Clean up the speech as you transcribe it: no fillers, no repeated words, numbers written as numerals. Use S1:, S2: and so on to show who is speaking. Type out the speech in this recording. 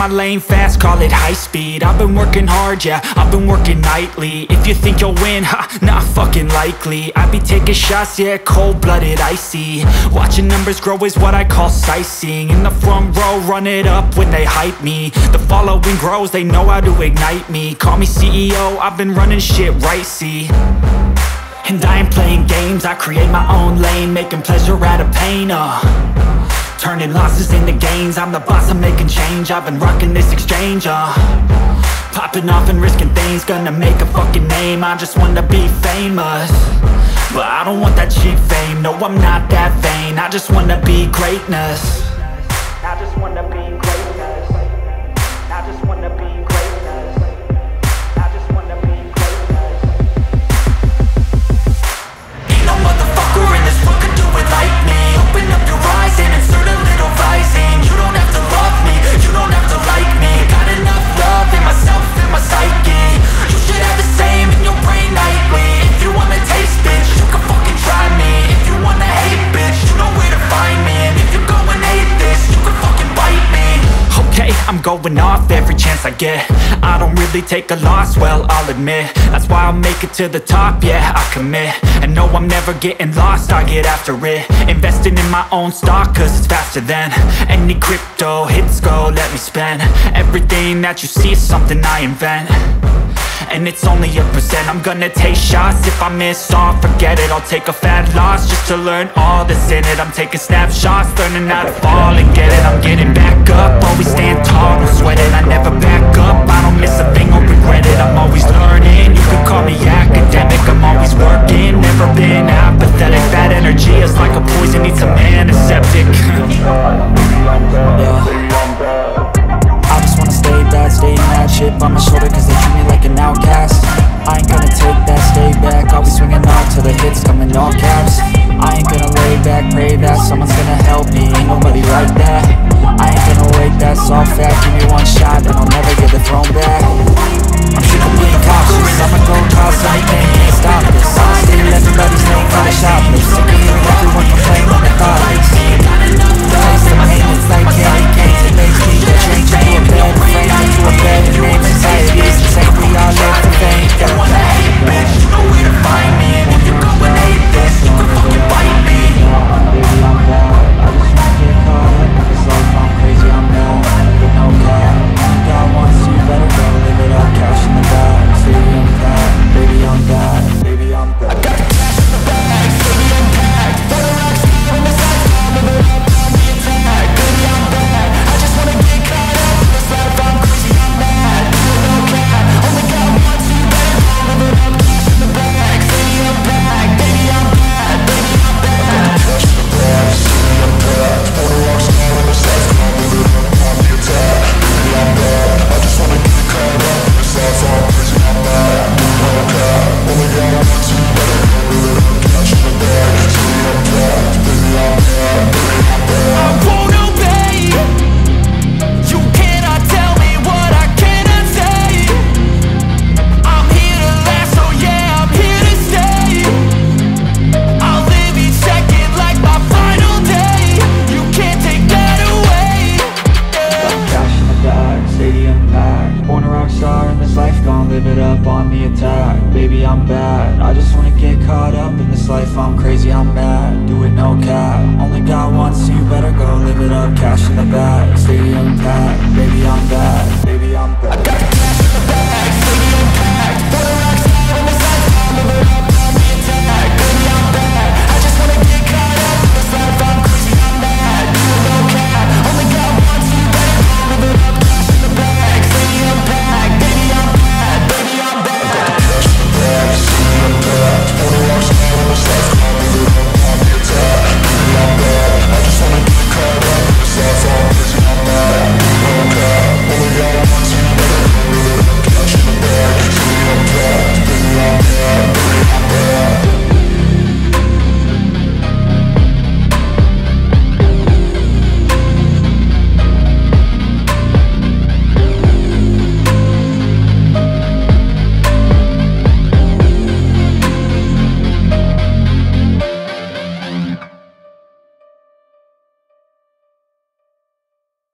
S1: my lane fast, call it high speed. I've been working hard, yeah, I've been working nightly. If you think you'll win, ha, not fucking likely. I be taking shots, yeah, cold-blooded, icy. Watching numbers grow is what I call sightseeing. In the front row, run it up when they hype me. The following grows, they know how to ignite me. Call me CEO, I've been running shit right, see. And I ain't playing games, I create my own lane, making pleasure out of pain, turning losses into gains. I'm the boss, I'm making change. I've been rocking this exchange, popping off and risking things. Gonna make a fucking name, I just wanna be famous. But I don't want that cheap fame, no I'm not that vain. I just wanna be greatness. I just wanna be greatness. I just wanna be greatness. I just wanna be greatness. Ain't no motherfucker in this world could do it like me. Open up your eyes and insert a little rising. You don't have to love me, you don't have to like me. Got enough love in myself and my psyche. You should have the same in your brain nightly. If you wanna taste, bitch, you can fucking try me. If you wanna hate, bitch, you know where to find me. And if you go and hate this, you can fucking bite me. Okay, I'm going off every chance I get. I don't really take a loss, well, I'll admit. That's why I'll make it to the top, yeah, I commit. And no, I'm never getting lost, I get after it. Investing in my own stock, cause it's faster than any crypto hits go, let me spend. Everything that you see is something I invent. And it's only a percent. I'm gonna take shots. If I miss all, forget it. I'll take a fat loss just to learn all that's in it. I'm taking snapshots, learning how to fall and get it. I'm getting back up, always stand tall, no sweat it. I never back up, I don't miss a thing or regret it. I'm always learning, you can call me academic. I'm always working, never been apathetic. Bad energy is like a poison, needs some antiseptic. I just wanna stay bad, stay in that shit on my shoulder, cause they treat me like an outcast. I ain't gonna take that, stay back, I'll be swinging on till the hits come in all caps. I ain't gonna lay back, pray that someone's gonna help me, ain't nobody like that. I ain't gonna wait, that's all fact, give me one shot, then I'll never get the throne back. I'm sick of being cautious, I'ma go cause anything, can't stop this. I'ma steal everybody's name, call it shoplift. Sick of hearing everyone complain when I thought it's taste the pain, it's like candy canes. It makes me change into a better frame, into a better name. Society is the same, we all live for fame. You wanna hate, bitch, you know where to find me. And if you go and hate this, you can fucking bite me. Baby, I'm bad, I just wanna get caught up in this life, I'm crazy, I'm mad, with no cap. God wants you, better go live it up, cash in the bag. Baby, I'm bad, baby, I'm bad, baby, I'm bad. I got cash in the bag, baby, I'm bad. For the rocks, when the sights fall, live it up, on the attack. Baby, I'm bad, I just wanna get caught up in this life, I'm crazy, I'm mad, with no cap. Only God wants you, better go live it up, cash in the bag. Baby, I'm bad, baby, I'm bad, baby, I'm bad. Cash in the bag, baby, I'm bad. For the rocks, when the sights fall, live it up, on the attack. Baby, I'm bad, I just wanna get caught up in this life, I'm crazy, I'm mad, with no cap. Only God wants you, better go live it up, cash in the bag. Baby, I'm bad, baby, I'm bad, baby, I'm bad. I won't obey. You cannot tell me what I cannot say. I'm here to last, so yeah, I'm here to stay. I'll live each second like my final day. You can't take that away. Cash in the bag, stadium packed. Born a rock star in this life, gon' live it up on the attack. Baby, I'm bad, I just wanna get caught up in this life, I'm crazy, I'm mad, do it no cap. Only God wants you, better go live it up, cash in the bag. Stadium packed, baby, I'm bad, baby, I'm bad. I got cash